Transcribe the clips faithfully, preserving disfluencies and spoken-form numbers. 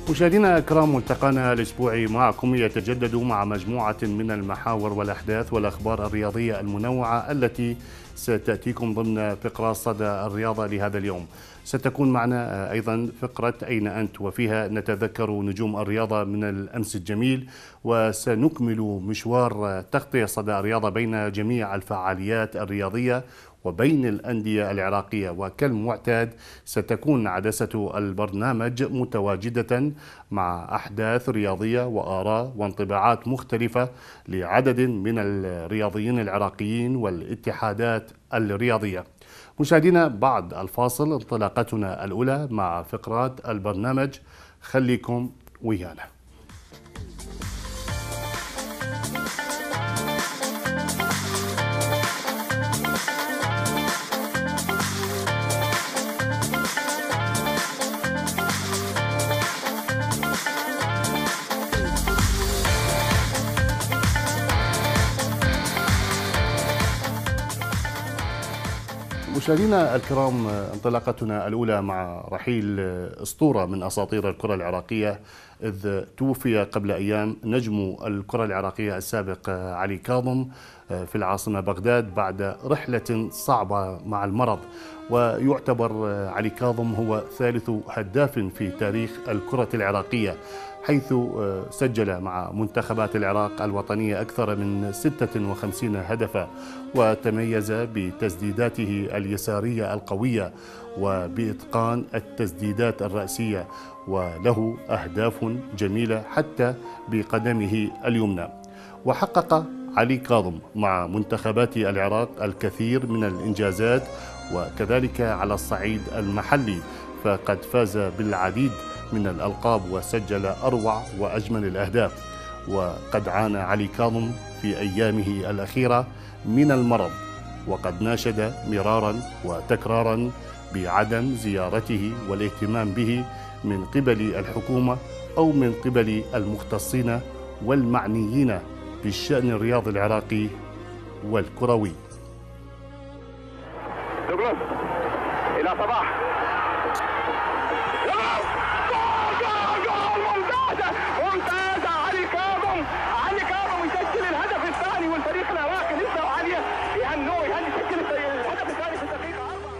مشاهدينا الكرام، ملتقانا الأسبوعي معكم يتجدد مع مجموعة من المحاور والأحداث والأخبار الرياضية المنوعة التي ستأتيكم ضمن فقرة صدى الرياضة لهذا اليوم. ستكون معنا أيضا فقرة أين أنت، وفيها نتذكر نجوم الرياضة من الأمس الجميل، وسنكمل مشوار تغطية صدى الرياضة بين جميع الفعاليات الرياضية وبين الأندية العراقية. وكالمعتاد ستكون عدسة البرنامج متواجدة مع أحداث رياضية وآراء وانطباعات مختلفة لعدد من الرياضيين العراقيين والاتحادات الرياضية. مشاهدينا، بعد الفاصل انطلاقتنا الأولى مع فقرات البرنامج، خليكم ويانا. مشاهدينا الكرام، انطلاقتنا الأولى مع رحيل أسطورة من أساطير الكرة العراقية، إذ توفي قبل أيام نجم الكرة العراقية السابق علي كاظم في العاصمة بغداد بعد رحلة صعبة مع المرض. ويعتبر علي كاظم هو ثالث هداف في تاريخ الكرة العراقية، حيث سجل مع منتخبات العراق الوطنية أكثر من ستة وخمسين هدفا، وتميز بتسديداته اليسارية القوية وبإتقان التسديدات الرأسية، وله أهداف جميلة حتى بقدمه اليمنى. وحقق علي كاظم مع منتخبات العراق الكثير من الإنجازات، وكذلك على الصعيد المحلي فقد فاز بالعديد من الألقاب وسجل أروع وأجمل الأهداف. وقد عانى علي كاظم في أيامه الأخيرة من المرض، وقد ناشد مرارا وتكرارا بعدم زيارته والاهتمام به من قبل الحكومة أو من قبل المختصين والمعنيين بالشأن الرياضي العراقي والكروي. إلى صباح ممتازة. علي كاظم علي كاظم يسجل الهدف الثاني، والفريق العراقي لسه عالية يهنوه يهني يسجل الهدف الثاني في الدقيقة أربعة.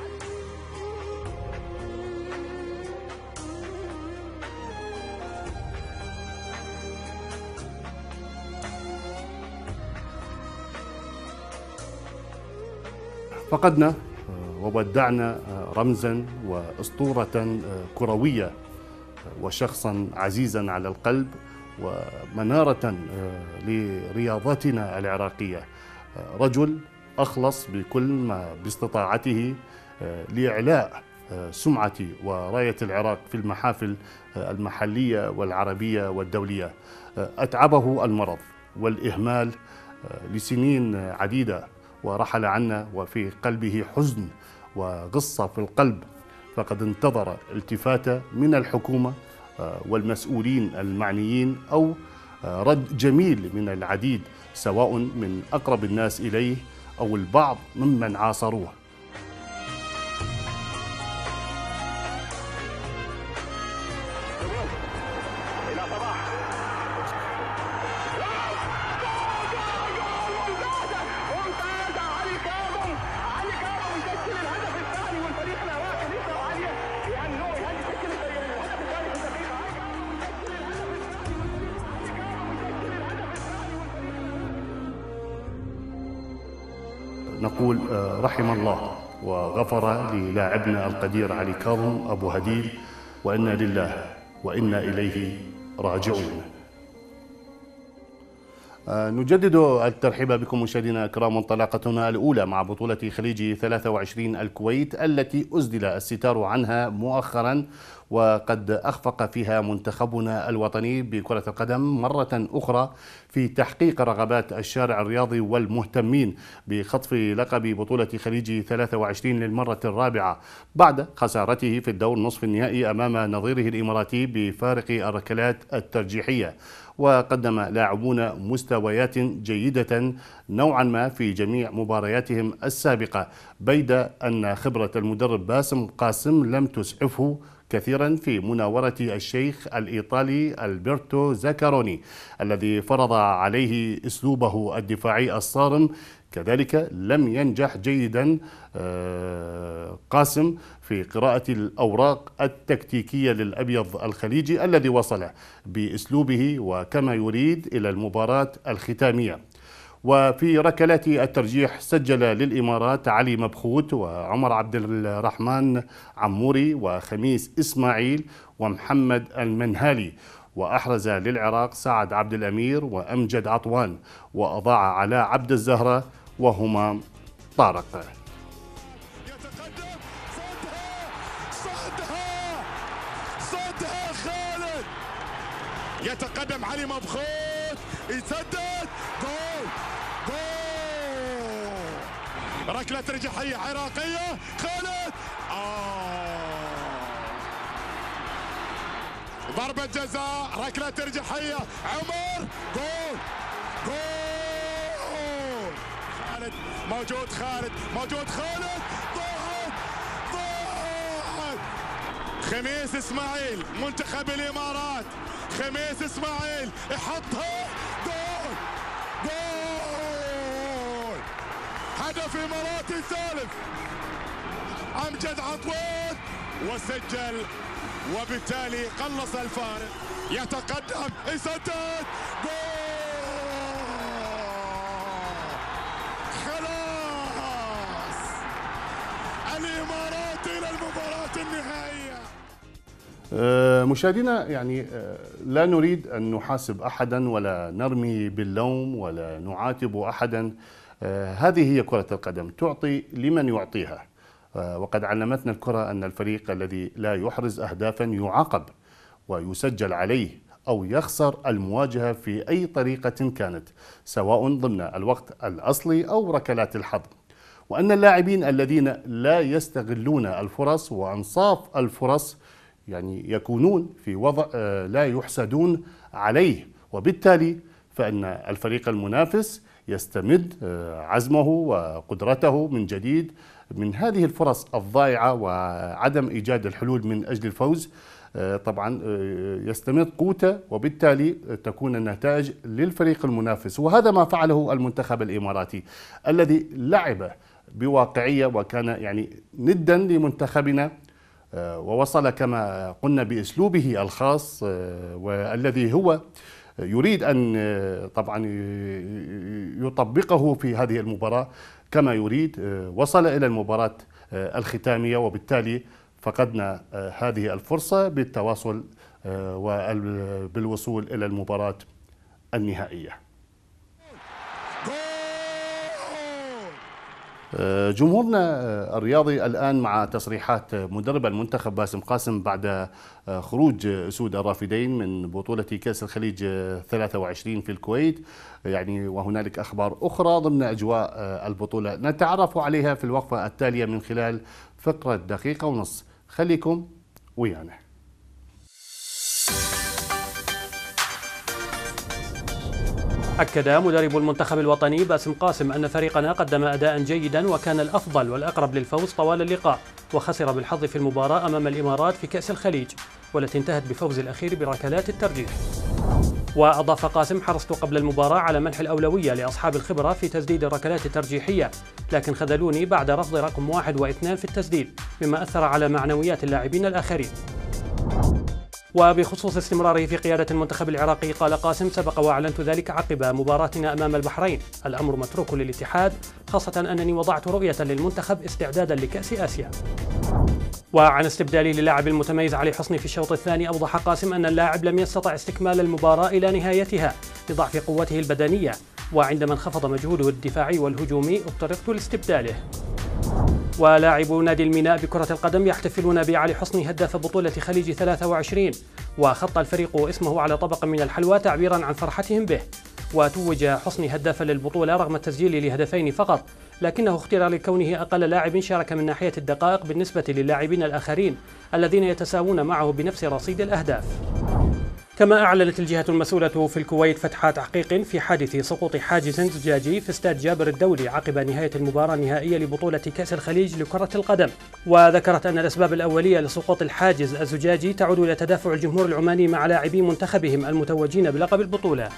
فقدنا وودعنا رمزا وأسطورة كروية وشخصا عزيزا على القلب ومنارة لرياضتنا العراقية، رجل أخلص بكل ما باستطاعته لإعلاء سمعة وراية العراق في المحافل المحلية والعربية والدولية. أتعبه المرض والإهمال لسنين عديدة ورحل عنا، وفي قلبه حزن وغصة في القلب، فقد انتظر التفاتة من الحكومة والمسؤولين المعنيين أو رد جميل من العديد، سواء من أقرب الناس إليه أو البعض ممن عاصروه. نقول رحم الله وغفر للاعبنا القدير علي كاظم أبو هديل، وإنا لله وإنا إليه راجعون. نجدد الترحيب بكم مشاهدينا الكرام، انطلاقتنا الأولى مع بطولة خليج ثلاثة وعشرين الكويت التي أسدل الستار عنها مؤخرا، وقد أخفق فيها منتخبنا الوطني بكرة القدم مرة أخرى في تحقيق رغبات الشارع الرياضي والمهتمين بخطف لقب بطولة خليج ثلاثة وعشرين للمرة الرابعة بعد خسارته في الدور نصف النهائي أمام نظيره الإماراتي بفارق الركلات الترجيحية. وقدم لاعبون مستويات جيدة نوعا ما في جميع مبارياتهم السابقة، بيد أن خبرة المدرب باسم قاسم لم تسعفه كثيرا في مناورة الشيخ الإيطالي ألبرتو زاكاروني الذي فرض عليه أسلوبه الدفاعي الصارم. كذلك لم ينجح جيدا قاسم في قراءة الأوراق التكتيكية للأبيض الخليجي الذي وصل بأسلوبه وكما يريد إلى المباراة الختامية. وفي ركلات الترجيح سجل للإمارات علي مبخوت وعمر عبد الرحمن عموري وخميس إسماعيل ومحمد المنهالي، وأحرز للعراق سعد عبد الأمير وأمجد عطوان، وأضاع علاء عبد الزهرة وهمام طارق. يتقدم صدها صدها خالد، يتقدم علي مبخوت يسدد جول جول، ركلة رجحية عراقية خالد، آه ضربة جزاء، ركلة رجحية عمر، جول جول، خالد موجود، خالد موجود، خالد ضاعت ضاعت. خميس اسماعيل منتخب الامارات، خميس اسماعيل يحطها، جول جول، هدف اماراتي ثالث، امجد عطوان وسجل وبالتالي قلص الفارق، يتقدم يسدد، جول، خلاص الامارات الى المباراة النهائية. مشاهدينا، يعني لا نريد أن نحاسب أحدا ولا نرمي باللوم ولا نعاتب أحدا. هذه هي كرة القدم، تعطي لمن يعطيها، وقد علمتنا الكرة أن الفريق الذي لا يحرز أهدافا يعاقب ويسجل عليه أو يخسر المواجهة في أي طريقة كانت، سواء ضمن الوقت الأصلي أو ركلات الحظ، وأن اللاعبين الذين لا يستغلون الفرص وأنصاف الفرص يعني يكونون في وضع لا يحسدون عليه، وبالتالي فإن الفريق المنافس يستمد عزمه وقدرته من جديد من هذه الفرص الضائعة وعدم إيجاد الحلول من أجل الفوز. طبعا يستمد قوته، وبالتالي تكون النتائج للفريق المنافس، وهذا ما فعله المنتخب الإماراتي الذي لعب بواقعية وكان يعني ندا لمنتخبنا، ووصل كما قلنا بأسلوبه الخاص والذي هو يريد أن طبعا يطبقه في هذه المباراة كما يريد. وصل إلى المباراة الختامية، وبالتالي فقدنا هذه الفرصة بالتواصل وبالوصول إلى المباراة النهائية. جمهورنا الرياضي الآن مع تصريحات مدرب المنتخب باسم قاسم بعد خروج أسود الرافدين من بطولة كأس الخليج ثلاثة وعشرين في الكويت، يعني وهنالك أخبار أخرى ضمن أجواء البطولة نتعرف عليها في الوقفة التالية من خلال فقرة دقيقة ونص. خليكم ويانا. أكد مدرب المنتخب الوطني باسم قاسم أن فريقنا قدم أداء جيدا وكان الأفضل والأقرب للفوز طوال اللقاء، وخسر بالحظ في المباراة أمام الإمارات في كأس الخليج، والتي انتهت بفوز الأخير بركلات الترجيح. وأضاف قاسم: حرصت قبل المباراة على منح الأولوية لأصحاب الخبرة في تسديد الركلات الترجيحية، لكن خذلوني بعد رفض رقم واحد واثنان في التسديد، مما أثر على معنويات اللاعبين الآخرين. وبخصوص استمراره في قيادة المنتخب العراقي قال قاسم: سبق وأعلنت ذلك عقب مباراتنا أمام البحرين، الأمر متروك للاتحاد، خاصة أنني وضعت رؤية للمنتخب استعدادا لكأس آسيا. وعن استبداله للاعب المتميز علي حصني في الشوط الثاني، أوضح قاسم أن اللاعب لم يستطع استكمال المباراة إلى نهايتها لضعف قوته البدنية، وعندما انخفض مجهوده الدفاعي والهجومي اضطررت لاستبداله. ولاعبو نادي الميناء بكرة القدم يحتفلون بعلي حصني هداف بطولة خليج ثلاثة وعشرين، وخط الفريق اسمه على طبق من الحلوى تعبيرا عن فرحتهم به. وتوج حصني هدافا للبطولة رغم التسجيل لهدفين فقط، لكنه اختير لكونه أقل لاعب شارك من ناحية الدقائق بالنسبة للاعبين الآخرين الذين يتساوون معه بنفس رصيد الأهداف. كما أعلنت الجهة المسؤولة في الكويت فتح تحقيق في حادث سقوط حاجز زجاجي في استاد جابر الدولي عقب نهاية المباراة النهائية لبطولة كأس الخليج لكرة القدم. وذكرت أن الأسباب الأولية لسقوط الحاجز الزجاجي تعود إلى تدافع الجمهور العماني مع لاعبي منتخبهم المتوجين بلقب البطولة.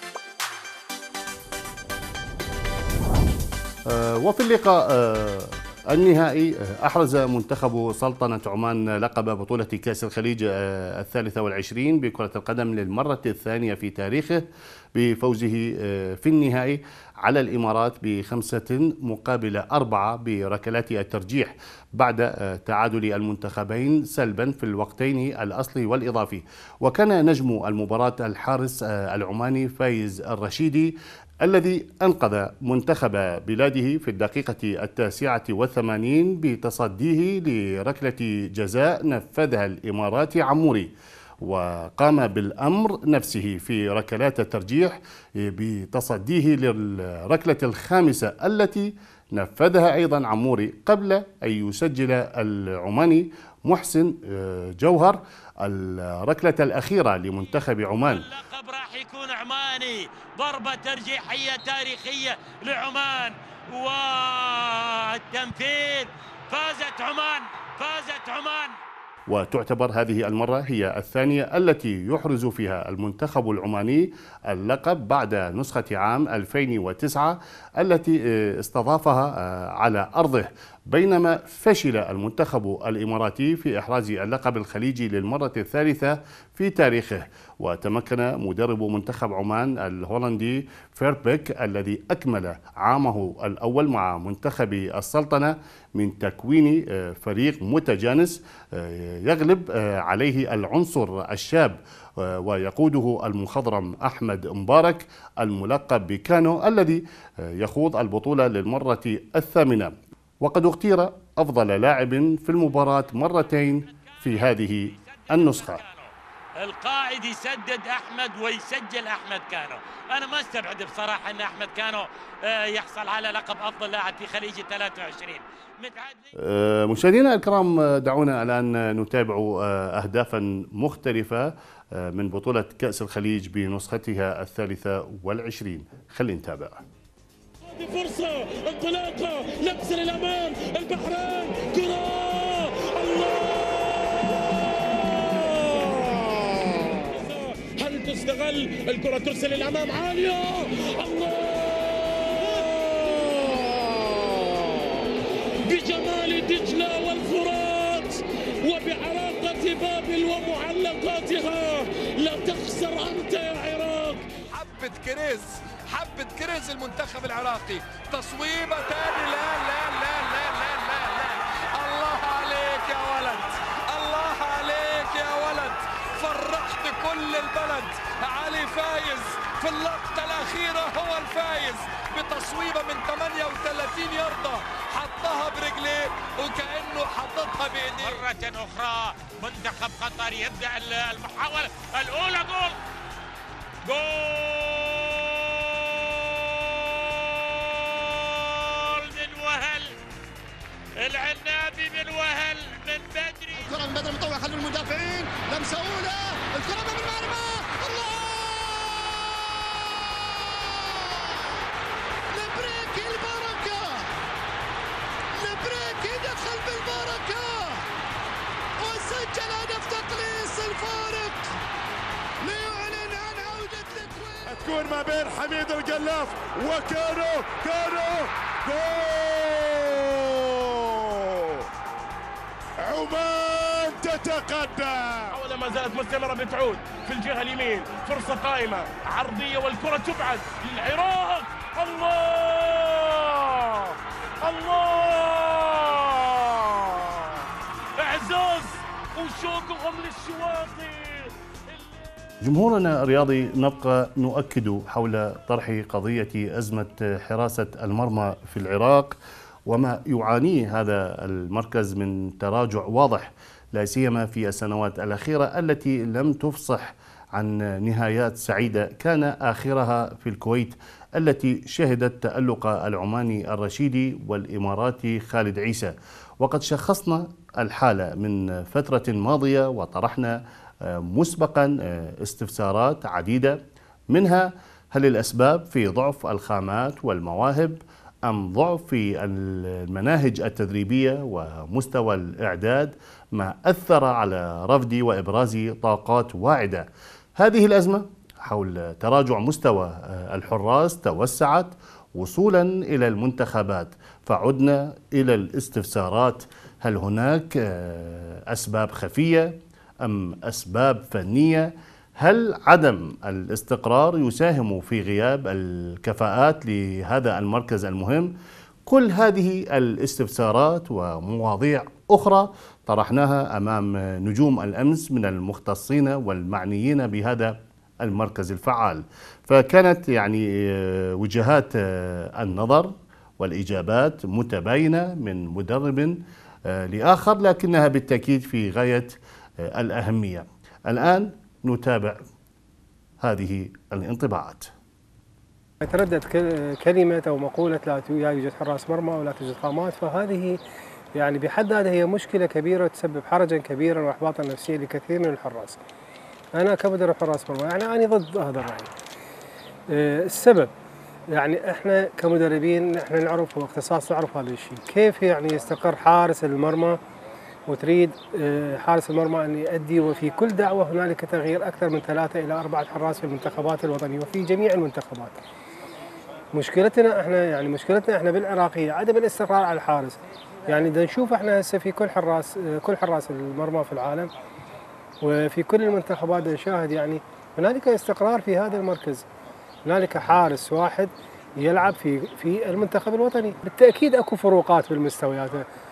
وفي اللقاء النهائي أحرز منتخب سلطنة عمان لقب بطولة كأس الخليج الثالثة والعشرين بكرة القدم للمرة الثانية في تاريخه بفوزه في النهائي على الإمارات بخمسة مقابل أربعة بركلات الترجيح بعد تعادل المنتخبين سلبا في الوقتين الأصلي والإضافي. وكان نجم المباراة الحارس العماني فايز الرشيدي الذي أنقذ منتخب بلاده في الدقيقة التاسعة والثمانين بتصديه لركلة جزاء نفذها الإماراتي عموري، وقام بالأمر نفسه في ركلات الترجيح بتصديه للركلة الخامسة التي نفذها أيضا عموري قبل أن يسجل العماني محسن جوهر الركلة الأخيرة لمنتخب عمان. اللقب راح يكون عماني، ضربة ترجيحية تاريخية لعمان والتنفيذ. فازت عمان، فازت عمان. وتعتبر هذه المرة هي الثانية التي يحرز فيها المنتخب العماني اللقب بعد نسخة عام ألفين وتسعة التي استضافها على أرضه، بينما فشل المنتخب الإماراتي في إحراز اللقب الخليجي للمرة الثالثة في تاريخه. وتمكن مدرب منتخب عمان الهولندي فيربيك الذي أكمل عامه الأول مع منتخب السلطنة من تكوين فريق متجانس يغلب عليه العنصر الشاب ويقوده المخضرم أحمد مبارك الملقب بكانو الذي يخوض البطولة للمرة الثامنة، وقد اختير أفضل لاعب في المباراة مرتين في هذه النسخة. القائد يسدد أحمد ويسجل أحمد كانو. أنا ما استبعد بصراحة أن أحمد كانو يحصل على لقب أفضل لاعب في خليج ثلاثة وعشرين. مشاهدينا الكرام، دعونا الآن نتابع أهدافا مختلفة من بطولة كأس الخليج بنسختها الثالثة والعشرين. خلينا نتابع. فرصة انطلاقة لمسة للأمام البحرين كرة الله. هل تستغل الكرة؟ ترسل للأمام عالية الله بجمال دجلة والفرات وبعراقة بابل ومعلقاتها. لا تخسر أنت يا عراق. حبة كريز، حبة كريز المنتخب العراقي. تصويبة تاني. لا لا لا لا لا لا لا. الله عليك يا ولد، الله عليك يا ولد، فرحت كل البلد. علي فايز في اللقطة الأخيرة هو الفايز بتصويبة من ثمانية وثلاثين ياردة، حطها برجليه وكأنه حطتها بإيديه. مرة أخرى منتخب قطر يبدأ المحاولة الأولى. جول جول من وهل العنابي، من وهل من بدري. الكرة من بدري مطوع، خلوا المدافعين. لمسة أولى، الكرة من المرمى. الله لبريك البركة، لبريك يدخل بالبركة وسجل هدف تقليص الفارق ليعلن عن عودة الكويت. تكون ما بين حميد القلاف وكانو. كانو جول. عمان تتقدم. ولا ما زالت مستمرة بتعود في الجهة اليمين. فرصة قائمة عرضية والكرة تبعد للعراق. الله الله اعزاز وشوقهم للشواطئ. جمهورنا الرياضي نبقى نؤكد حول طرح قضية أزمة حراسة المرمى في العراق وما يعانيه هذا المركز من تراجع واضح، لا سيما في السنوات الأخيرة التي لم تفصح عن نهايات سعيدة، كان آخرها في الكويت التي شهدت تألق العماني الرشيدي والإماراتي خالد عيسى. وقد شخصنا الحالة من فترة ماضية وطرحنا مسبقا استفسارات عديدة، منها هل الأسباب في ضعف الخامات والمواهب أم ضعف في المناهج التدريبية ومستوى الإعداد ما أثر على رفض وإبراز طاقات واعدة. هذه الأزمة حول تراجع مستوى الحراس توسعت وصولا إلى المنتخبات، فعدنا إلى الاستفسارات: هل هناك أسباب خفية أم أسباب فنية؟ هل عدم الاستقرار يساهم في غياب الكفاءات لهذا المركز المهم؟ كل هذه الاستفسارات ومواضيع أخرى طرحناها أمام نجوم الأمس من المختصين والمعنيين بهذا المركز الفعال، فكانت يعني وجهات النظر والإجابات متباينة من مدرب لآخر، لكنها بالتأكيد في غاية الأهمية. الآن نتابع هذه الانطباعات. تردد كلمة أو مقولة لا يوجد حراس مرمى ولا توجد خامات، فهذه يعني بحد ذاتها هي مشكلة كبيرة تسبب حرجا كبيرا وإحباطا نفسيا لكثير من الحراس. أنا كمدرب حراس مرمى يعني أنا ضد هذا الرأي. السبب يعني إحنا كمدربين إحنا نعرف واختصاص نعرف هذا الشيء، كيف يعني يستقر حارس المرمى وتريد حارس المرمى أن يؤدي، وفي كل دعوة هنالك تغيير أكثر من ثلاثة إلى أربعة حراس في المنتخبات الوطنية وفي جميع المنتخبات. مشكلتنا احنا يعني مشكلتنا احنا بالعراقية عدم الاستقرار على الحارس. يعني بدنا نشوف احنا هسه في كل حراس كل حراس المرمى في العالم وفي كل المنتخبات نشاهد يعني هنالك استقرار في هذا المركز. هنالك حارس واحد يلعب في في المنتخب الوطني. بالتأكيد اكو فروقات بالمستويات.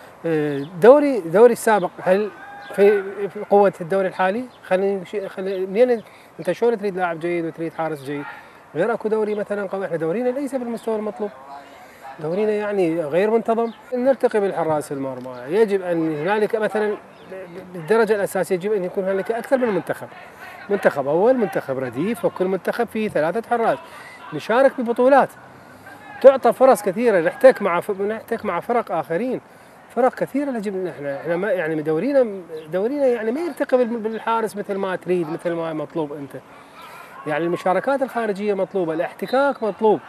دوري دوري السابق هل في قوة الدوري الحالي؟ خلينا خلي منين انت شلون تريد لاعب جيد وتريد حارس جيد؟ غير اكو دوري مثلا قوي، احنا دورينا ليس بالمستوى المطلوب. دورينا يعني غير منتظم. نرتقي بالحراس المرمى، يجب ان هنالك مثلا بالدرجة الأساسية يجب ان يكون هنالك اكثر من منتخب. منتخب اول، منتخب رديف، وكل منتخب فيه ثلاثة حراس. نشارك ببطولات. تعطى فرص كثيرة، نحتك مع نحتك مع فرق آخرين. فرق كثيرة يجب احنا احنا ما يعني دورينا دورينا يعني ما يرتقي بالحارس مثل ما تريد مثل ما مطلوب انت. يعني المشاركات الخارجية مطلوبة، الاحتكاك مطلوب،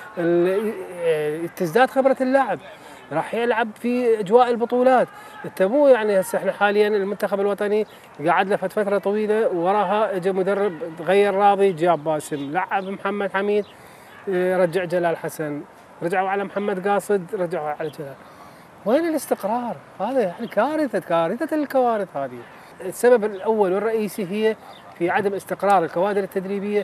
تزداد خبرة اللاعب، راح يلعب في أجواء البطولات. انت مو يعني هسه احنا حاليا المنتخب الوطني قاعد له فترة طويلة وراها اجى مدرب غير راضي جاب باسم، لعب محمد حميد رجع جلال حسن، رجعوا على محمد قاصد رجعوا على جلال. وين الاستقرار؟ هذا يعني كارثة كارثة الكوارث هذه. السبب الأول والرئيسي هي في عدم استقرار الكوادر التدريبية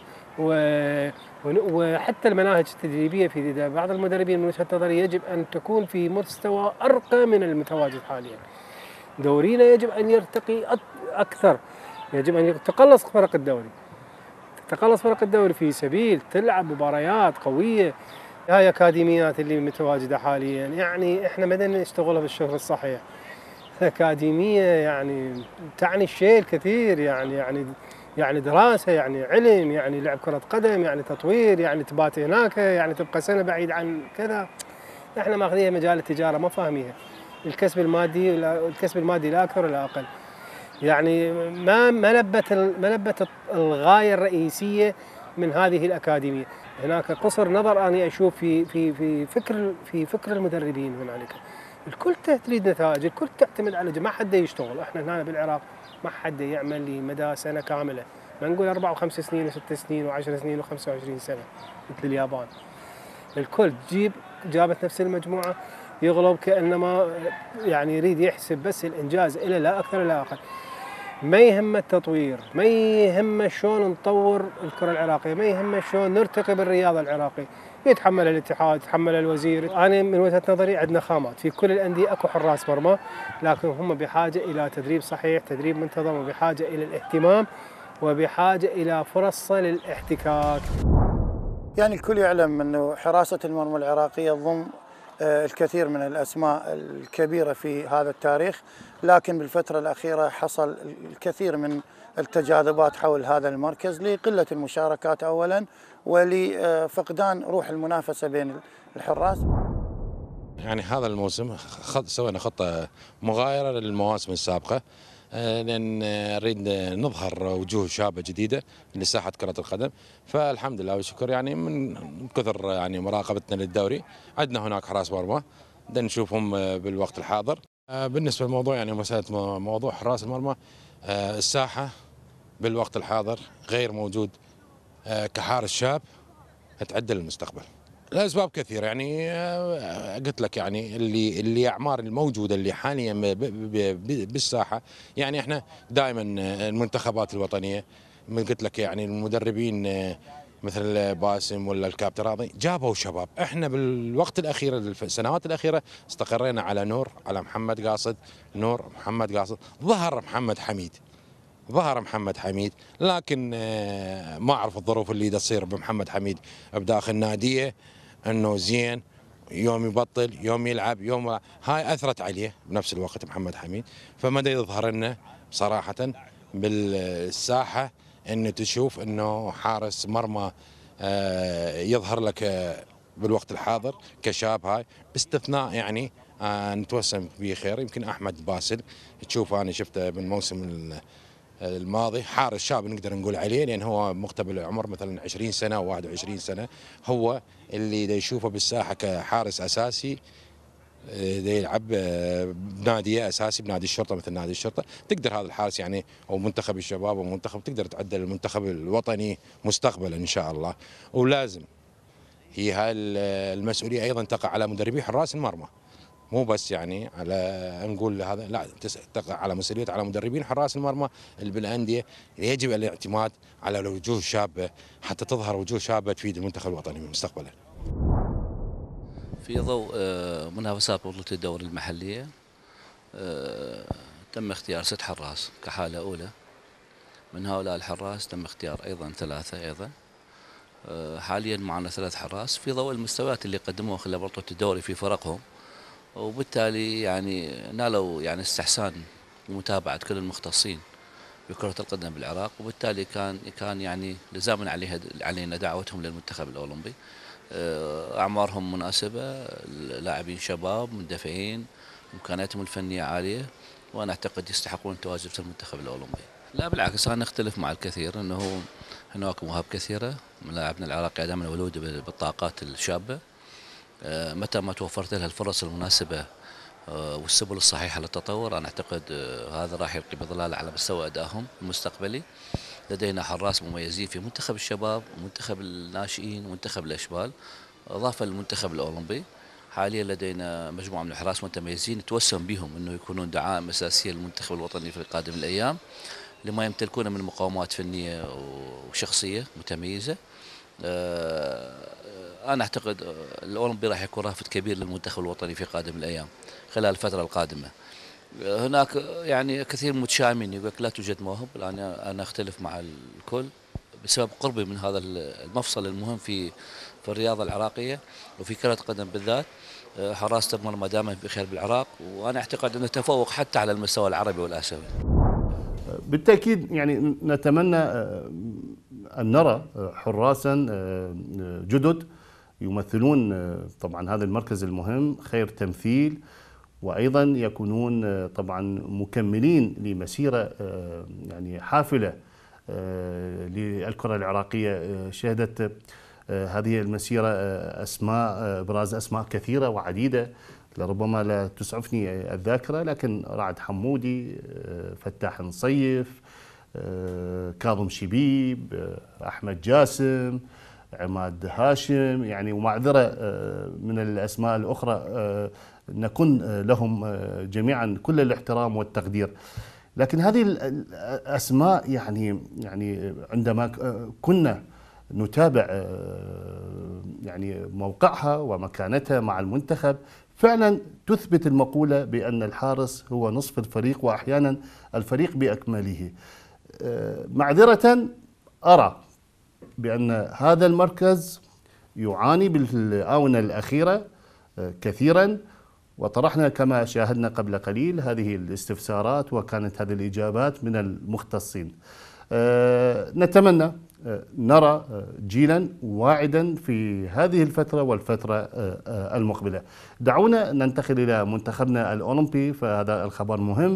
وحتى المناهج التدريبية. في بعض المدربين من وجهة نظري يجب أن تكون في مستوى أرقى من المتواجد حاليا. دورينا يجب أن يرتقي أكثر، يجب أن يتقلص فرق الدوري، تتقلص فرق الدوري في سبيل تلعب مباريات قوية. هاي أكاديميات اللي متواجدة حاليا يعني إحنا بدنا نشتغلها بالشغل الصحيح. أكاديمية يعني تعني الشيء الكثير، يعني يعني يعني دراسة، يعني علم، يعني لعب كرة قدم، يعني تطوير، يعني تبات هناك، يعني تبقى سنة بعيد عن كذا. إحنا ماخذيها مجال التجارة ما فاهميها. الكسب المادي الكسب المادي لا أكثر ولا أقل. يعني ما ما لبت ما لبت الغاية الرئيسية من هذه الأكاديمية. هناك قصر نظر أنا أشوف في في في فكر في فكر المدربين هنالك. الكل تريد نتائج، الكل تعتمد على ما حد يشتغل. احنا هنا بالعراق ما حد يعمل لمدى سنة كاملة، ما نقول أربع وخمس سنين وست سنين وعشر سنين وخمسة وعشرين سنة مثل اليابان. الكل تجيب جابت نفس المجموعة يغلب كأنما يعني يريد يحسب بس الإنجاز إلى لا أكثر لا أقل. ما يهمه التطوير، ما يهمه شلون نطور الكرة العراقية، ما يهمه شلون نرتقي بالرياضة العراقية. يتحمل الاتحاد، يتحمل الوزير. أنا من وجهة نظري عندنا خامات في كل الأندية، أكو حراس مرمى، لكن هم بحاجة إلى تدريب صحيح، تدريب منتظم، وبحاجة إلى الاهتمام، وبحاجة إلى فرص للاحتكاك. يعني الكل يعلم أنه حراسة المرمى العراقية تضم الكثير من الأسماء الكبيرة في هذا التاريخ، لكن بالفترة الأخيرة حصل الكثير من التجاذبات حول هذا المركز لقلة المشاركات أولاً ولفقدان روح المنافسة بين الحراس. يعني هذا الموسم سوينا خطة مغايرة للمواسم السابقة، لأن نريد نظهر وجوه شابة جديدة لساحة كرة القدم. فالحمد لله والشكر يعني من كثر يعني مراقبتنا للدوري عندنا هناك حراس مرمى بدنا نشوفهم بالوقت الحاضر. بالنسبة للموضوع يعني مسألة موضوع حراس المرمى، الساحة بالوقت الحاضر غير موجود كحارس شاب تعدل المستقبل. الاسباب كثيره يعني قلت لك يعني اللي اللي اعمار الموجوده اللي حاليا بالساحه، يعني احنا دائما المنتخبات الوطنيه قلت لك يعني المدربين مثل باسم ولا الكابتن راضي جابوا شباب. احنا بالوقت الاخير السنوات الاخيره استقرينا على نور، على محمد قاصد، نور محمد قاصد، ظهر محمد حميد ظهر محمد حميد، لكن ما اعرف الظروف اللي تصير بمحمد حميد بداخل الناديه انه زين، يوم يبطل يوم يلعب يوم، هاي اثرت عليه بنفس الوقت محمد حميد. فما يظهر لنا صراحه بالساحه انه تشوف انه حارس مرمى يظهر لك بالوقت الحاضر كشاب، هاي باستثناء يعني نتوسم به خير. يمكن احمد باسل تشوفه انا شفته بالموسم الماضي حارس شاب نقدر نقول عليه، لان هو مقتبل العمر مثلا عشرين سنه او واحد وعشرين سنه، هو اللي دا يشوفه بالساحه كحارس اساسي دا يلعب بناديه اساسي بنادي الشرطه مثل نادي الشرطه. تقدر هذا الحارس يعني او منتخب الشباب ومنتخب تقدر تعدل المنتخب الوطني مستقبلا ان شاء الله. ولازم هي هاي المسؤوليه ايضا تقع على مدربي حراس المرمى، مو بس يعني على نقول هذا، لا تقع على مسؤوليه على مدربين حراس المرمى بالانديه. يجب الاعتماد على الوجوه الشابه حتى تظهر وجوه شابه تفيد المنتخب الوطني مستقبلا. في ضوء منافسات بطولة الدوري المحليه تم اختيار ست حراس كحاله اولى. من هؤلاء الحراس تم اختيار ايضا ثلاثه ايضا. حاليا معنا ثلاث حراس في ضوء المستويات اللي قدموها خلال بطولة الدوري في فرقهم، وبالتالي يعني نالوا يعني استحسان ومتابعة كل المختصين بكرة القدم بالعراق، وبالتالي كان كان يعني لزاما عليها علينا دعوتهم للمنتخب الأولمبي. أعمارهم مناسبة، لاعبين شباب مندفعين، إمكانياتهم الفنية عالية، وأنا أعتقد يستحقون التواجد في المنتخب الأولمبي. لا بالعكس، أنا أختلف مع الكثير أنه هناك مواهب كثيرة من لاعبنا العراقي دائما مولودة بالطاقات الشابة. متى ما توفرت لها الفرص المناسبة والسبل الصحيحة للتطور، أنا أعتقد هذا راح يلقي بظلال على مستوى أدائهم المستقبلي. لدينا حراس مميزين في منتخب الشباب ومنتخب الناشئين ومنتخب الأشبال، إضافة للمنتخب الأولمبي. حاليا لدينا مجموعة من الحراس متميزين نتوسم بهم أنه يكونون دعائم أساسية للمنتخب الوطني في قادم الأيام، لما يمتلكون من مقاومات فنية وشخصية متميزة. أنا أعتقد الأولمبي راح يكون رافد كبير للمنتخب الوطني في قادم الأيام خلال الفترة القادمة. هناك يعني كثير متشائمين يقول لا توجد مواهب، أنا أنا أختلف مع الكل بسبب قربي من هذا المفصل المهم في في الرياضة العراقية وفي كرة القدم بالذات. حراسة المرمى دائما بخير بالعراق، وأنا أعتقد أنه تفوق حتى على المستوى العربي والآسيوي. بالتأكيد يعني نتمنى أن نرى حراسا جدد يمثلون طبعا هذا المركز المهم خير تمثيل، وأيضا يكونون طبعا مكملين لمسيرة يعني حافلة للكرة العراقية. شهدت هذه المسيرة أسماء براز أسماء كثيرة وعديدة، لربما لا تسعفني الذاكرة، لكن رعد حمودي، فتاح نصيف، كاظم شبيب، أحمد جاسم، عماد هاشم، يعني ومعذرة من الأسماء الأخرى نكن لهم جميعا كل الاحترام والتقدير. لكن هذه الأسماء يعني يعني عندما كنا نتابع يعني موقعها ومكانتها مع المنتخب فعلا تثبت المقولة بأن الحارس هو نصف الفريق وأحيانا الفريق بأكمله. معذرة أرى بأن هذا المركز يعاني بالآونة الأخيرة كثيرا، وطرحنا كما شاهدنا قبل قليل هذه الاستفسارات وكانت هذه الإجابات من المختصين. نتمنى نرى جيلا واعدا في هذه الفترة والفترة المقبلة. دعونا ننتقل إلى منتخبنا الأولمبي، فهذا الخبر مهم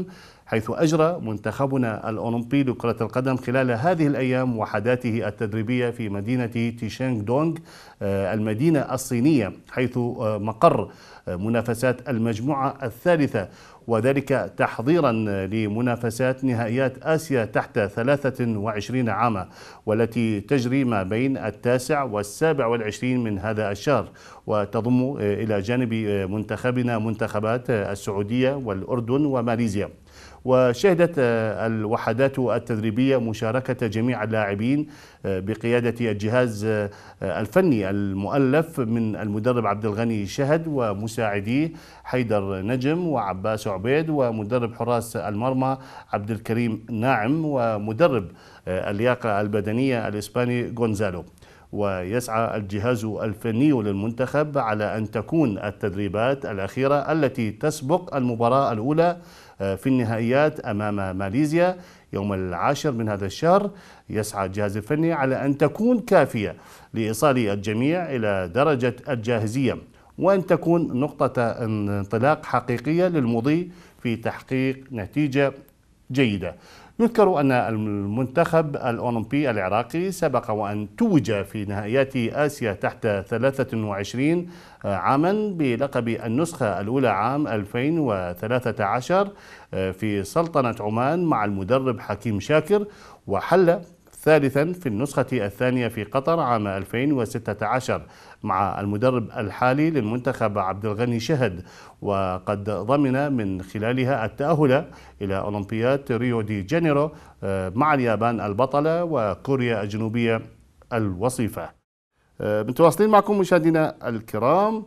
حيث أجرى منتخبنا الأولمبي لكرة القدم خلال هذه الأيام وحداته التدريبية في مدينة تيشانغ دونغ المدينة الصينية، حيث مقر منافسات المجموعة الثالثة، وذلك تحضيرا لمنافسات نهائيات آسيا تحت ثلاثة وعشرين عاما، والتي تجري ما بين التاسع والسابع والعشرين من هذا الشهر، وتضم إلى جانب منتخبنا منتخبات السعودية والأردن وماليزيا. وشهدت الوحدات التدريبية مشاركة جميع اللاعبين بقيادة الجهاز الفني المؤلف من المدرب عبد الغني شهد ومساعديه حيدر نجم وعباس عبيد، ومدرب حراس المرمى عبد الكريم ناعم، ومدرب اللياقة البدنية الإسباني غونزالو. ويسعى الجهاز الفني للمنتخب على أن تكون التدريبات الأخيرة التي تسبق المباراة الأولى في النهائيات أمام ماليزيا يوم العاشر من هذا الشهر، يسعى الجهاز الفني على أن تكون كافية لإيصال الجميع إلى درجة الجاهزية، وأن تكون نقطة انطلاق حقيقية للمضي في تحقيق نتيجة جيدة. يذكر أن المنتخب الأولمبي العراقي سبق وأن توج في نهائيات آسيا تحت ثلاثة وعشرين عاما بلقب النسخة الأولى عام ألفين وثلاثة عشر في سلطنة عمان مع المدرب حكيم شاكر، وحل ثالثا في النسخة الثانية في قطر عام ألفين وستة عشر مع المدرب الحالي للمنتخب عبد الغني شهد، وقد ضمن من خلالها التأهل إلى أولمبياد ريو دي جانيرو مع اليابان البطلة وكوريا الجنوبية الوصيفة. متواصلين معكم مشاهدينا الكرام،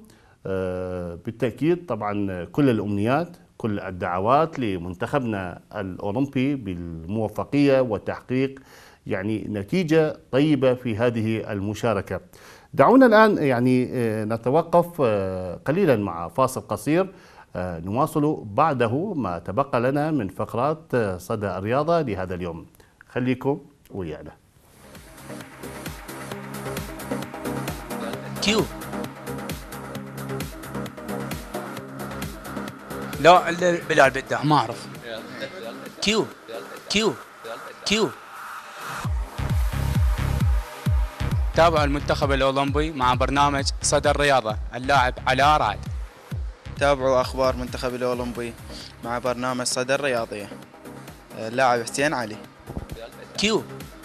بالتأكيد طبعا كل الأمنيات كل الدعوات لمنتخبنا الأولمبي بالموفقية وتحقيق يعني نتيجة طيبة في هذه المشاركة. دعونا الآن يعني نتوقف قليلا مع فاصل قصير، نواصل بعده ما تبقى لنا من فقرات صدى الرياضة لهذا اليوم. خليكم ويانا. كيو لا بلال بدع ما أعرف. كيو كيو كيو تابع المنتخب الأولمبي مع برنامج صدى الرياضة اللاعب علاء رعد. تابعوا أخبار منتخب الأولمبي مع برنامج صدى الرياضية اللاعب حسين علي. كيو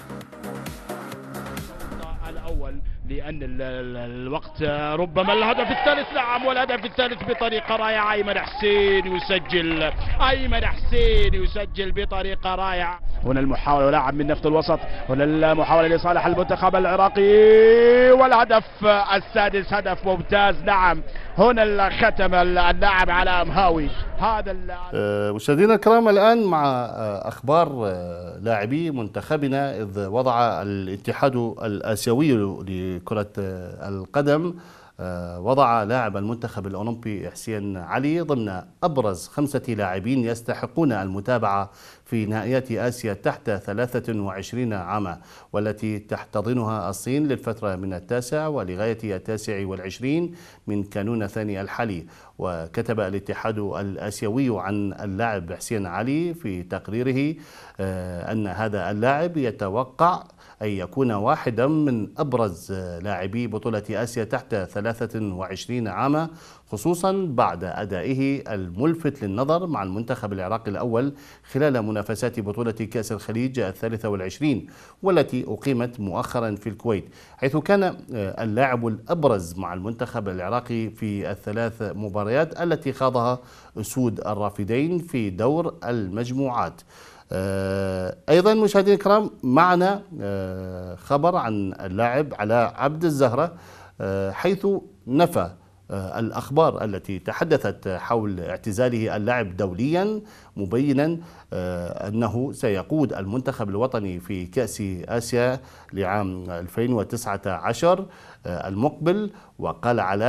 الأول لأن الوقت ربما الهدف الثالث، نعم، والهدف الثالث بطريقة رائعة. أيمن حسين يسجل، أيمن حسين يسجل بطريقة رائعة. هنا المحاولة ولاعب من نفط الوسط، هنا المحاولة لصالح المنتخب العراقي والهدف السادس، هدف ممتاز. نعم، هنا ختم اللاعب على مهاوي. هذا مشاهدينا الكرام الآن مع أخبار لاعبي منتخبنا، إذ وضع الاتحاد الآسيوي لكرة القدم وضع لاعب المنتخب الأولمبي حسين علي ضمن أبرز خمسة لاعبين يستحقون المتابعة في نهائيات آسيا تحت ثلاثة وعشرين عاما، والتي تحتضنها الصين للفترة من التاسع ولغاية التاسع والعشرين من كانون الثاني الحالي. وكتب الاتحاد الآسيوي عن اللاعب حسين علي في تقريره أن هذا اللاعب يتوقع أن يكون واحدا من أبرز لاعبي بطولة آسيا تحت ثلاثة وعشرين عاما، خصوصا بعد أدائه الملفت للنظر مع المنتخب العراقي الأول خلال منافسات بطولة كأس الخليج الثالثة والعشرين والتي أقيمت مؤخرا في الكويت، حيث كان اللاعب الأبرز مع المنتخب العراقي في الثلاث مباريات التي خاضها أسود الرافدين في دور المجموعات. أيضا مشاهدينا الكرام معنا خبر عن اللاعب علاء عبد الزهرة، حيث نفى الأخبار التي تحدثت حول اعتزاله اللاعب دوليا، مبينا أنه سيقود المنتخب الوطني في كأس آسيا لعام ألفين وتسعة عشر المقبل. وقال علاء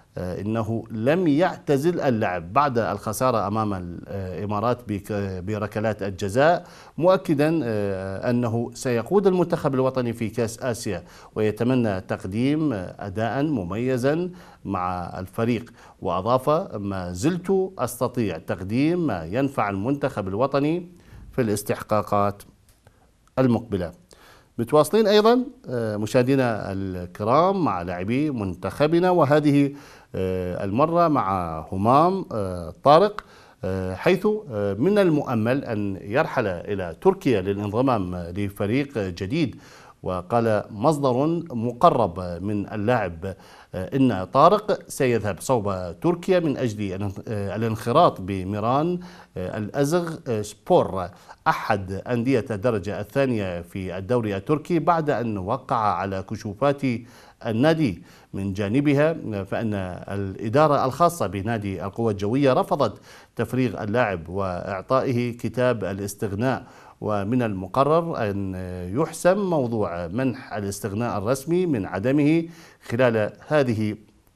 إنه لم يعتزل اللعب بعد الخسارة أمام الإمارات بركلات الجزاء، مؤكدا أنه سيقود المنتخب الوطني في كأس آسيا ويتمنى تقديم أداء مميزا مع الفريق. وأضاف: ما زلت أستطيع تقديم ما ينفع المنتخب الوطني في الاستحقاقات المقبلة. متواصلين أيضا مشاهدينا الكرام مع لاعبي منتخبنا، وهذه المرة مع همام طارق، حيث من المؤمل أن يرحل إلى تركيا للانضمام لفريق جديد. وقال مصدر مقرب من اللاعب إن طارق سيذهب صوب تركيا من أجل الانخراط بميران الأزغ سبور، أحد أندية الدرجة الثانية في الدوري التركي، بعد أن وقع على كشوفات النادي. من جانبها فإن الإدارة الخاصة بنادي القوى الجوية رفضت تفريغ اللاعب وإعطائه كتاب الاستغناء، ومن المقرر أن يحسم موضوع منح الاستغناء الرسمي من عدمه خلال هذه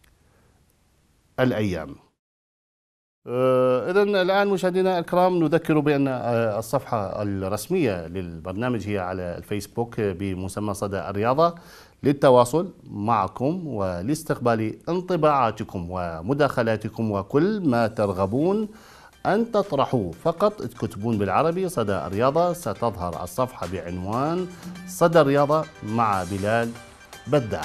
الأيام. إذن الآن مشاهدينا الكرام نذكر بأن الصفحة الرسمية للبرنامج هي على الفيسبوك بمسمى صدى الرياضة، للتواصل معكم ولاستقبال انطباعاتكم ومداخلاتكم وكل ما ترغبون أن تطرحوه. فقط تكتبون بالعربي صدى الرياضة، ستظهر الصفحة بعنوان صدى الرياضة مع بلال بداع.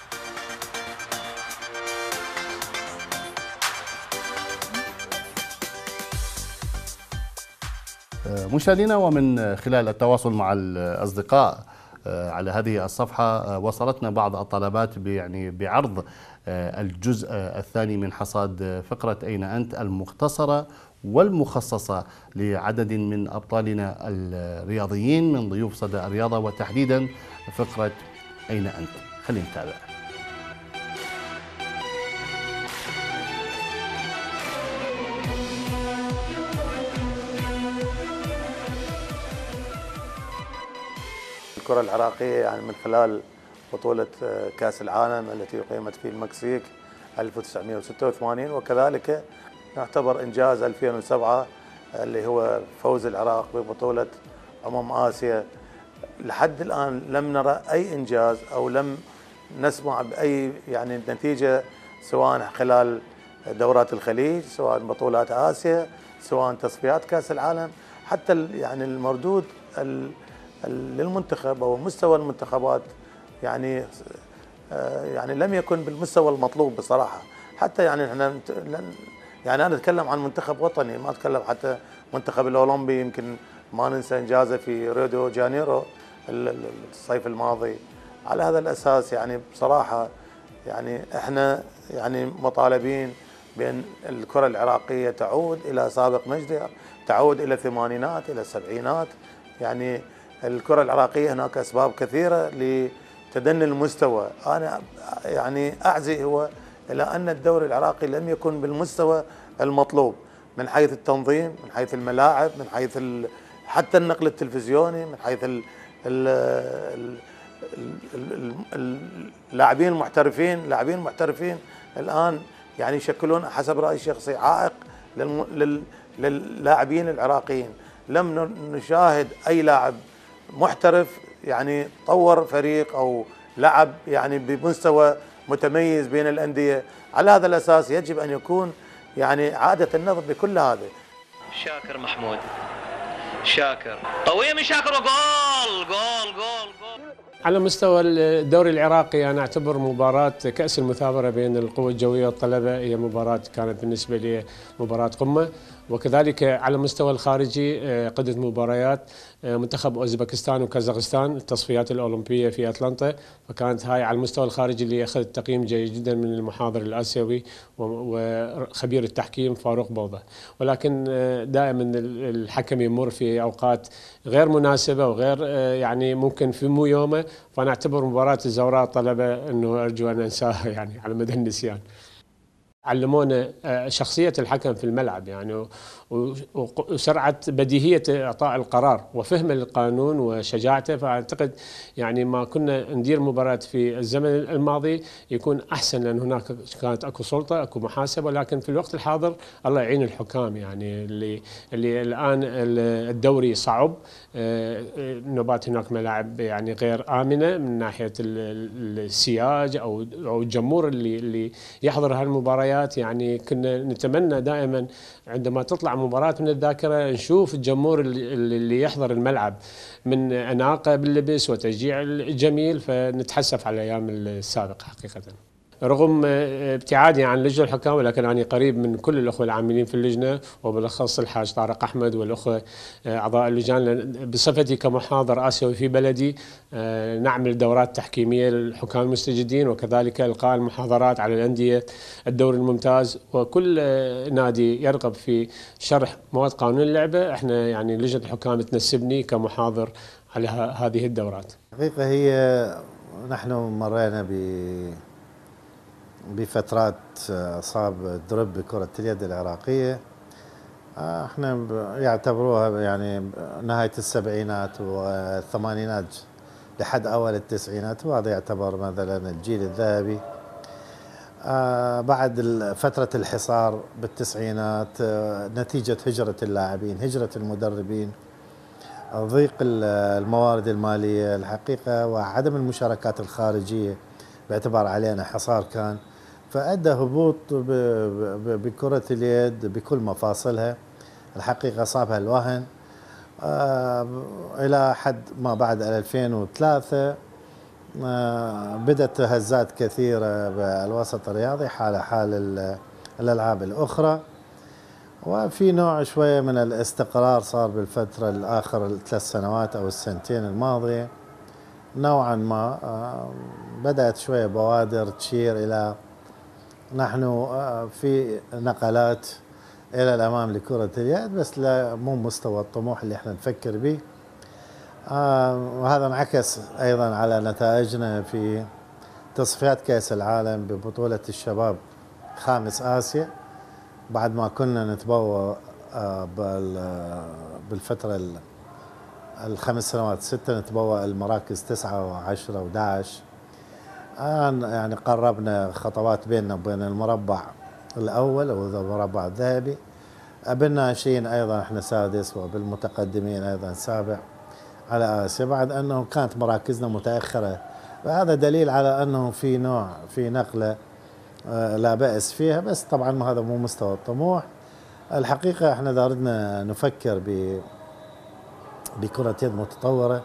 مشاهدينا، ومن خلال التواصل مع الأصدقاء على هذه الصفحة وصلتنا بعض الطلبات يعني بعرض الجزء الثاني من حصاد فقرة أين أنت المختصرة والمخصصة لعدد من أبطالنا الرياضيين من ضيوف صدى الرياضة، وتحديدا فقرة أين أنت. خلينا نتابع. الكرة العراقية يعني من خلال بطولة كأس العالم التي أقيمت في المكسيك ألف وتسعمئة وستة وثمانين، وكذلك يعتبر إنجاز ألفين وسبعة اللي هو فوز العراق ببطولة أمم آسيا. لحد الآن لم نرى أي إنجاز أو لم نسمع بأي يعني نتيجة، سواء خلال دورات الخليج، سواء بطولات آسيا، سواء تصفيات كأس العالم. حتى يعني المردود للمنتخب أو مستوى المنتخبات يعني يعني لم يكن بالمستوى المطلوب بصراحة. حتى يعني احنا يعني أنا أتكلم عن منتخب وطني، ما أتكلم حتى منتخب الأولمبي. يمكن ما ننسى إنجازه في ريو دي جانيرو الصيف الماضي. على هذا الأساس يعني بصراحة يعني احنا يعني مطالبين بأن الكرة العراقية تعود إلى سابق مجدها، تعود إلى الثمانينات، إلى السبعينات. يعني الكرة العراقية هناك أسباب كثيرة لتدني المستوى. أنا يعني أعزي هو إلى أن الدوري العراقي لم يكن بالمستوى المطلوب من حيث التنظيم، من حيث الملاعب، من حيث حتى النقل التلفزيوني، من حيث اللاعبين المحترفين. اللاعبين المحترفين الآن يعني يشكلون حسب رأيي الشخصي عائق للاعبين العراقيين. لم نشاهد أي لاعب محترف يعني طور فريق أو لعب يعني بمستوى متميز بين الأندية. على هذا الأساس يجب أن يكون يعني عادة النظر بكل هذا. شاكر محمود، شاكر قوية من شاكر، وجول جول جول جول. على مستوى الدوري العراقي أنا أعتبر مباراة كأس المثابرة بين القوى الجوية والطلبة هي مباراة كانت بالنسبة لي مباراة قمة. وكذلك على المستوى الخارجي قدت مباريات منتخب أوزبكستان وكازاخستان التصفيات الأولمبية في أتلانتا، فكانت هاي على المستوى الخارجي اللي أخذ تقييم جيد جدا من المحاضر الآسيوي وخبير التحكيم فاروق بوضة. ولكن دائما الحكم يمر في أوقات غير مناسبة وغير يعني ممكن في مو يومه، فأنا أعتبر مباراة الزوراء طلبة أنه أرجو أن أنساها يعني على مدى النسيان. علمونا شخصية الحكم في الملعب يعني وسرعة بديهية إعطاء القرار وفهم القانون وشجاعته. فأعتقد يعني ما كنا ندير مباراة في الزمن الماضي يكون أحسن، لأن هناك كانت أكو سلطة أكو محاسبة، ولكن في الوقت الحاضر الله يعين الحكام يعني اللي اللي الآن الدوري صعب، نوبات هناك ملاعب يعني غير آمنة من ناحية السياج أو أو الجمهور اللي اللي يحضر هالمباريات. يعني كنا نتمنى دائما عندما تطلع مباراة من الذاكرة نشوف الجمهور اللي يحضر الملعب من أناقة باللبس وتشجيع جميل، فنتحسف على الأيام السابقة حقيقة. رغم ابتعادي عن لجنة الحكام، ولكن أنا قريب من كل الأخوة العاملين في اللجنة وبالأخص الحاج طارق أحمد والأخوة أعضاء اللجان. بصفتي كمحاضر آسيوي في بلدي نعمل دورات تحكيمية للحكام المستجدين، وكذلك إلقاء المحاضرات على الأندية الدوري الممتاز، وكل نادي يرغب في شرح مواد قانون اللعبة احنا يعني لجنة الحكام تنسبني كمحاضر على هذه الدورات. حقيقة هي نحن مرينا ب بفترات أصاب درب بكرة اليد العراقية، احنا يعتبروها يعني نهاية السبعينات والثمانينات لحد أول التسعينات، وهذا يعتبر مثلا الجيل الذهبي. بعد فترة الحصار بالتسعينات نتيجة هجرة اللاعبين، هجرة المدربين، ضيق الموارد المالية الحقيقة، وعدم المشاركات الخارجية باعتبار علينا حصار كان، فأدى هبوط بكرة اليد بكل مفاصلها. الحقيقة صابها الوهن إلى حد ما بعد ألفين وثلاثة بدأت هزات كثيرة بالوسط الرياضي حال حال الألعاب الأخرى، وفي نوع شوية من الاستقرار صار بالفترة الآخر الثلاث سنوات أو السنتين الماضية. نوعا ما بدأت شوية بوادر تشير إلى نحن في نقلات إلى الأمام لكرة اليد، بس لا مو مستوى الطموح اللي احنا نفكر به. وهذا انعكس أيضا على نتائجنا في تصفيات كأس العالم ببطولة الشباب خامس آسيا، بعد ما كنا نتبوى بالفترة الخمس سنوات ستة نتبوى المراكز تسعة وعشرة وأحد عشر. الآن يعني قربنا خطوات بيننا وبين المربع الأول أو المربع الذهبي. بالناشئين أيضا احنا سادس، وبالمتقدمين أيضا سابع على آسيا، بعد أنه كانت مراكزنا متأخرة، وهذا دليل على أنه في نوع في نقلة لا بأس فيها، بس طبعا هذا مو مستوى الطموح. الحقيقة احنا إذا أردنا نفكر ب بكرة يد متطورة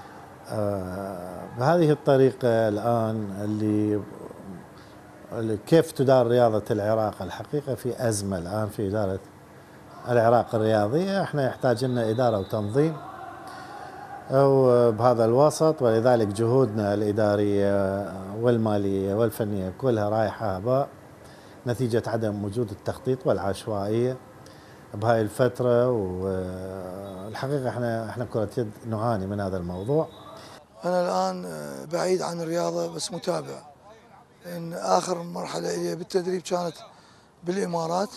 بهذه الطريقة الآن اللي, اللي كيف تدار رياضة العراق. الحقيقة في أزمة الآن في إدارة العراق الرياضية، احنا يحتاج لنا إدارة وتنظيم بهذا الوسط، ولذلك جهودنا الإدارية والمالية والفنية كلها رايحة هباء نتيجة عدم وجود التخطيط والعشوائية بهاي الفترة. والحقيقة احنا احنا كرة يد نعاني من هذا الموضوع. أنا الآن بعيد عن الرياضة بس متابع، لأن آخر مرحلة إلي بالتدريب كانت بالإمارات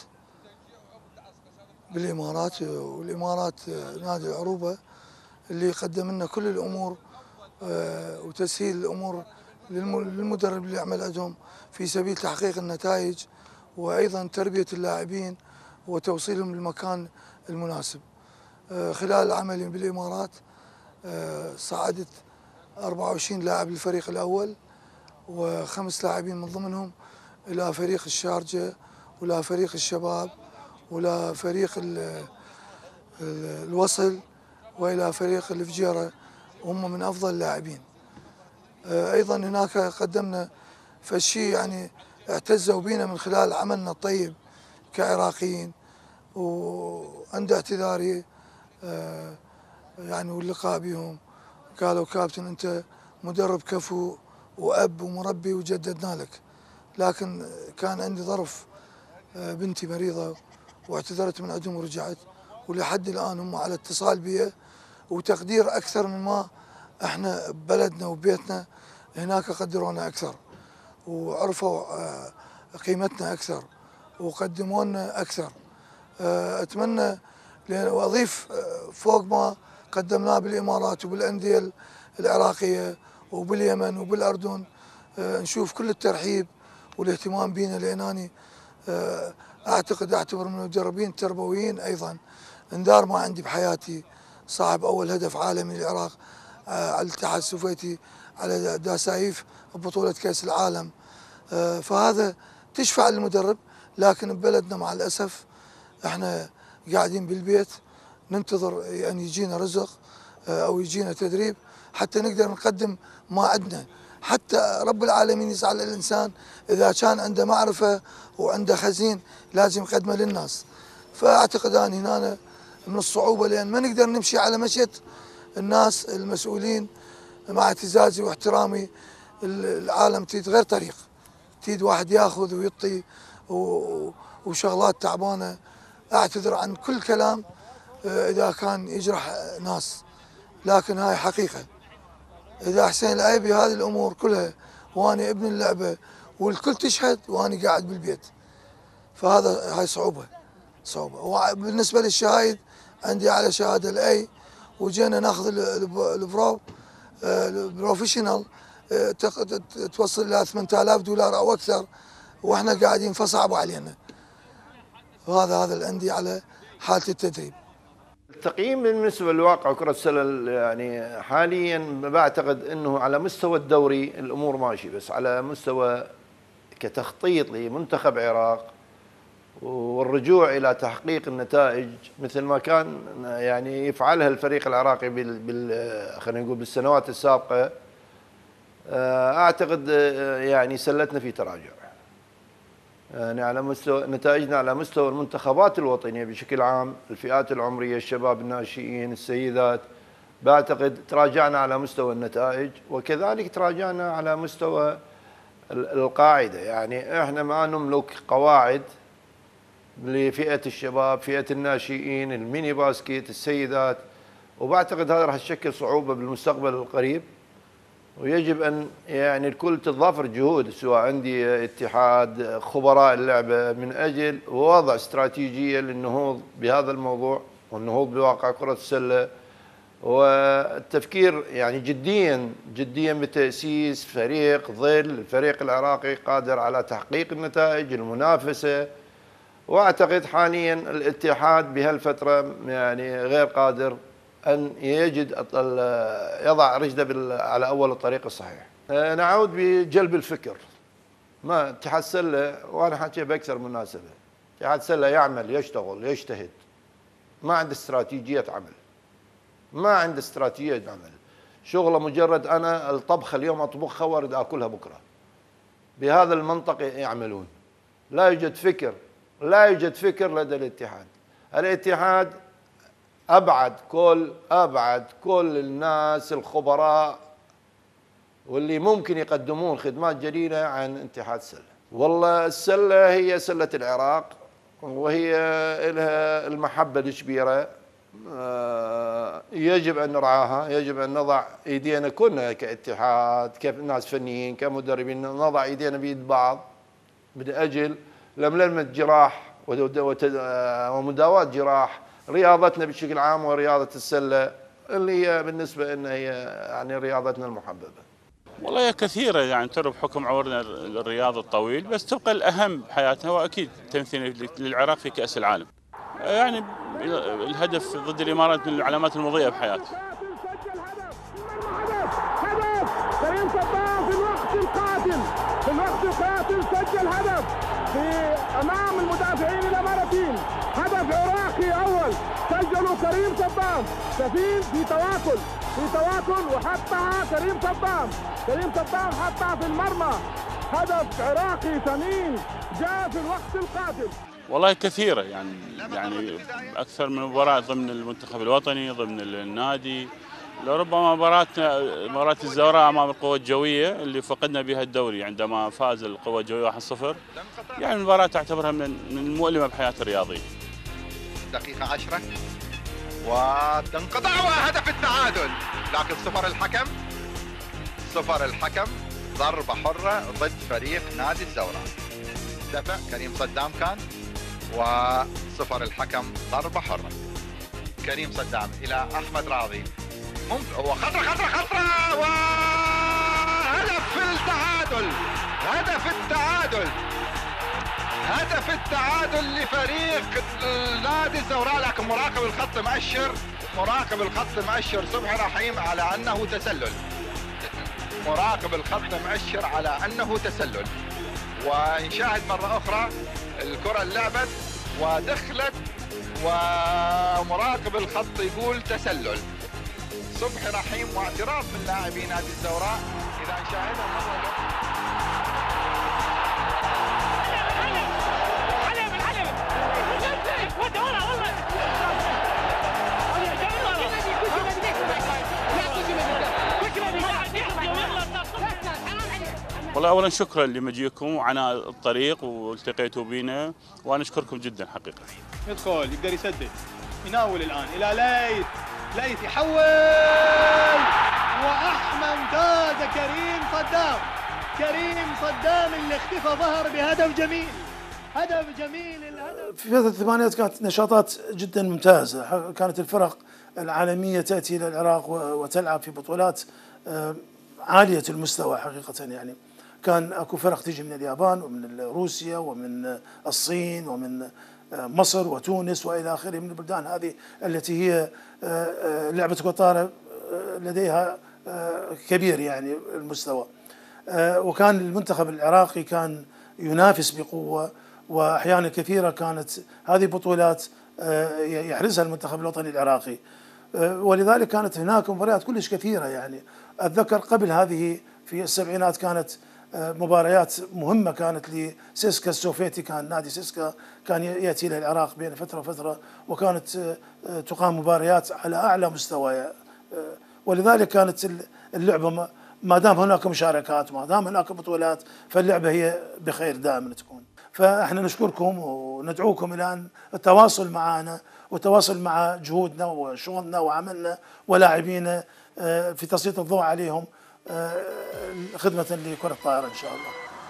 بالإمارات والإمارات نادي العروبة اللي قدم لنا كل الأمور وتسهيل الأمور للمدرب اللي يعمل عندهم في سبيل تحقيق النتائج، وأيضا تربية اللاعبين وتوصيلهم للمكان المناسب. خلال عملي بالإمارات صعدت أربعة وعشرين لاعب للفريق الأول، وخمس لاعبين من ضمنهم إلى فريق الشارجة ولا فريق الشباب ولا فريق الوصل وإلى فريق الفجيرة، هم من أفضل اللاعبين. أيضا هناك قدمنا فشي يعني اعتزوا بينا من خلال عملنا الطيب كعراقيين، وعند اعتذاري يعني واللقاء بهم قالوا كابتن أنت مدرب كفو وأب ومربي وجددنا لك، لكن كان عندي ظرف بنتي مريضة واعتذرت من عندهم ورجعت، ولحد الآن هم على اتصال بي وتقدير أكثر من ما احنا بلدنا وبيتنا هناك قدرونا أكثر وعرفوا قيمتنا أكثر وقدموا لنا أكثر. أتمنى وأضيف فوق ما قدمناه بالإمارات وبالأندية العراقية وباليمن وبالأردن، نشوف كل الترحيب والاهتمام بينا، لأنني أعتقد أعتبر من المدربين التربويين أيضا. اندار ما عندي بحياتي صاحب أول هدف عالمي للعراق على الاتحاد السوفيتي على داسايف ببطولة كأس العالم، فهذا تشفع للمدرب. لكن ببلدنا مع الأسف احنا قاعدين بالبيت ننتظر أن يعني يجينا رزق أو يجينا تدريب حتى نقدر نقدم ما عندنا. حتى رب العالمين يسأل الإنسان إذا كان عنده معرفة وعنده خزين لازم يقدمه للناس. فأعتقد أن هنا من الصعوبة، لأن ما نقدر نمشي على مشية الناس المسؤولين. مع اعتزازي واحترامي، العالم تريد غير طريق، تريد واحد ياخذ ويعطي وشغلات تعبانة. أعتذر عن كل كلام إذا كان يجرح ناس، لكن هاي حقيقة. إذا حسين العيبي هذه الأمور كلها وأنا ابن اللعبة والكل تشهد وأنا قاعد بالبيت، فهذا هاي صعوبة صعوبة. وبالنسبة للشهايد عندي على شهادة الأي، وجينا ناخذ البرو البروفيشنال توصل إلى ثمانية آلاف دولار أو أكثر، وإحنا قاعدين فصعبوا علينا. وهذا هذا اللي عندي على حالة التدريب. التقييم بالنسبة لواقع كرة السلة يعني حاليا بعتقد أنه على مستوى الدوري الأمور ماشي، بس على مستوى كتخطيط لمنتخب العراق والرجوع إلى تحقيق النتائج مثل ما كان يعني يفعلها الفريق العراقي بال, بال خلينا نقول بالسنوات السابقة، أعتقد يعني سلتنا في تراجع. يعني على مستوى نتائجنا على مستوى المنتخبات الوطنية بشكل عام، الفئات العمرية، الشباب، الناشئين، السيدات، بعتقد تراجعنا على مستوى النتائج، وكذلك تراجعنا على مستوى القاعدة. يعني احنا ما نملك قواعد لفئة الشباب، فئة الناشئين، الميني باسكت، السيدات، وبعتقد هذا راح يشكل صعوبة بالمستقبل القريب. ويجب أن يعني الكل تتضافر جهود، سواء عندي اتحاد، خبراء اللعبة، من أجل وضع استراتيجية للنهوض بهذا الموضوع والنهوض بواقع كرة السلة، والتفكير يعني جديا جديا بتأسيس فريق ظل الفريق العراقي قادر على تحقيق النتائج، المنافسة. وأعتقد حاليا الاتحاد بهالفترة يعني غير قادر أن يجد يضع رجله على أول الطريق الصحيح. نعود بجلب الفكر. ما اتحاد السلة، وأنا حكي بأكثر من مناسبة، اتحاد السلة يعمل، يشتغل، يجتهد، ما عنده استراتيجية عمل، ما عنده استراتيجية عمل. شغله مجرد أنا الطبخة اليوم أطبخها وأريد أكلها بكرة. بهذا المنطق يعملون. لا يوجد فكر، لا يوجد فكر لدى الاتحاد. الاتحاد أبعد كل أبعد كل الناس الخبراء واللي ممكن يقدمون خدمات جديدة عن اتحاد السلة. والله السلة هي سلة العراق، وهي لها المحبة الكبيرة، يجب أن نرعاها، يجب أن نضع إيدينا كلنا كاتحاد، كناس فنيين، كمدربين، نضع إيدينا بيد بعض من أجل لملمة جراح ومداواة جراح رياضتنا بشكل عام، ورياضة السلة اللي هي بالنسبة لنا هي يعني رياضتنا المحببة. والله هي كثيرة يعني ترى بحكم عمرنا الرياضي الطويل، بس تبقى الأهم بحياتنا هو أكيد تمثيل للعراق في كأس العالم. يعني الهدف ضد الإمارات من العلامات المضيئة بحياتي. كريم صدام في الوقت القاتل، في الوقت القاتل سجل هدف في أمام المدافعين الإماراتيين، هدف عراقي أول سجله كريم صدام. سفين في تواكل في تواكل وحطها كريم صدام، كريم صدام حطها في المرمى. هدف عراقي ثمين جاء في الوقت القاتل. والله كثيرة يعني يعني أكثر من مباراة ضمن المنتخب الوطني، ضمن النادي. لربما مباراة مباراة الزوراء أمام القوى الجوية اللي فقدنا بها الدوري عندما فاز القوى الجوية واحد صفر، يعني المباراة تعتبرها من من المؤلمة بحياة الرياضية. دقيقة عشرة وتنقطع وهدف التعادل، لكن صفر الحكم، صفر الحكم، ضربة حرة ضد فريق نادي الزوراء. دفع كريم صدام كان، وصفر الحكم ضربة حرة. كريم صدام إلى أحمد راضي، ممكن هو خطرة خطرة خطرة، وهدف التعادل، هدف التعادل، هدف التعادل لفريق نادي الزوراء. لكن مراقب الخط مؤشر، مراقب الخط مؤشر صبحي رحيم على أنه تسلل، مراقب الخط مؤشر على أنه تسلل. ونشاهد مرة أخرى الكرة اللعبت ودخلت، ومراقب الخط يقول تسلل. صبحي رحيم واعتراف من لاعبي نادي الزوراء. إذا نشاهدها مرة والله اولا شكرا لمجيئكم وعنا الطريق والتقيتوا بينا، وانا اشكركم جدا حقيقه. يدخل يقدر يسدد، يناول الان الى ليث، ليث يحول، واحمد فاز كريم صدام، كريم صدام اللي اختفى ظهر بهدف جميل، هدف جميل. الهدف في فتره الثمانينات كانت نشاطات جدا ممتازه، كانت الفرق العالميه تاتي الى العراق وتلعب في بطولات عاليه المستوى حقيقه. يعني كان اكو فرق تيجي من اليابان ومن روسيا ومن الصين ومن مصر وتونس والى اخره من البلدان هذه التي هي لعبه قطاره لديها كبير يعني المستوى. وكان المنتخب العراقي كان ينافس بقوه، واحيانا كثيره كانت هذه بطولات يحرزها المنتخب الوطني العراقي، ولذلك كانت هناك مباريات كلش كثيره. يعني اتذكر قبل هذه في السبعينات كانت مباريات مهمه كانت لسيسكا السوفيتي، كان نادي سيسكا كان ياتي الى العراق بين فتره وفتره، وكانت تقام مباريات على اعلى مستوى. ولذلك كانت اللعبه ما دام هناك مشاركات، ما دام هناك بطولات، فاللعبه هي بخير دائما تكون. فاحنا نشكركم وندعوكم الى ان التواصل معنا والتواصل مع جهودنا وشغلنا وعملنا ولاعبينا في تسليط الضوء عليهم خدمة لكرة الطائرة إن شاء الله.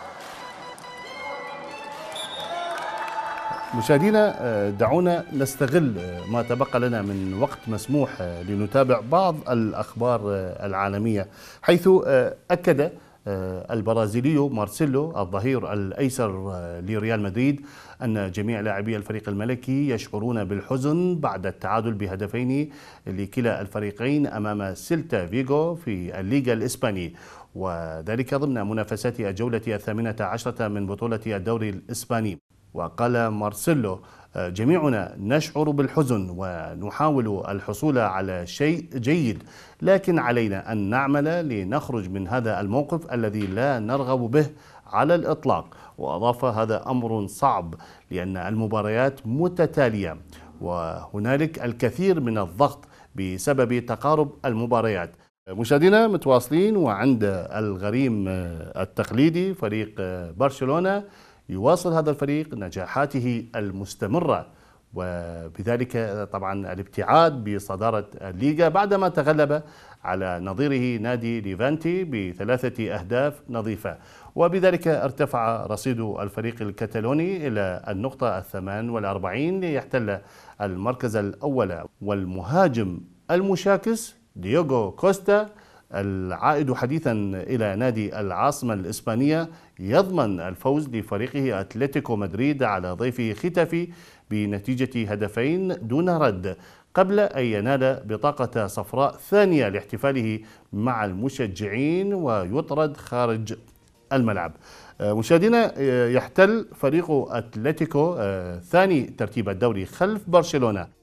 مشاهدينا، دعونا نستغل ما تبقى لنا من وقت مسموح لنتابع بعض الأخبار العالمية، حيث أكد البرازيلي مارسيلو الظهير الأيسر لريال مدريد أن جميع لاعبي الفريق الملكي يشعرون بالحزن بعد التعادل بهدفين لكلا الفريقين أمام سيلتا فيغو في الليغا الإسباني، وذلك ضمن منافسات الجولة الثامنة عشرة من بطولة الدوري الإسباني. وقال مارسيلو: جميعنا نشعر بالحزن ونحاول الحصول على شيء جيد، لكن علينا أن نعمل لنخرج من هذا الموقف الذي لا نرغب به على الإطلاق. وأضاف: هذا أمر صعب لأن المباريات متتالية وهنالك الكثير من الضغط بسبب تقارب المباريات. مشاهدينا متواصلين، وعند الغريم التقليدي فريق برشلونة يواصل هذا الفريق نجاحاته المستمرة، وبذلك طبعا الابتعاد بصدارة الليغا بعدما تغلب على نظيره نادي ليفانتي بثلاثة أهداف نظيفة، وبذلك ارتفع رصيد الفريق الكتالوني إلى النقطة الثمان والأربعين ليحتل المركز الأول. والمهاجم المشاكس دييغو كوستا العائد حديثا إلى نادي العاصمة الإسبانية يضمن الفوز لفريقه أتلتيكو مدريد على ضيفه ختافي بنتيجة هدفين دون رد، قبل أن ينال بطاقة صفراء ثانية لاحتفاله مع المشجعين ويطرد خارج الملعب. مشاهدينا، يحتل فريق أتلتيكو ثاني ترتيب الدوري خلف برشلونة.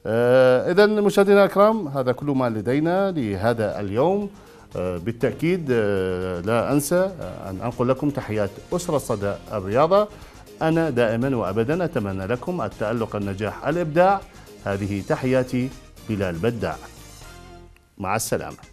إذا مشاهدينا الكرام، هذا كل ما لدينا لهذا اليوم. بالتأكيد لا أنسى أن أنقل لكم تحيات أسرة صدى الرياضة. أنا دائما وأبدا أتمنى لكم التألق، النجاح، الإبداع. هذه تحياتي بلال بداع، مع السلامة.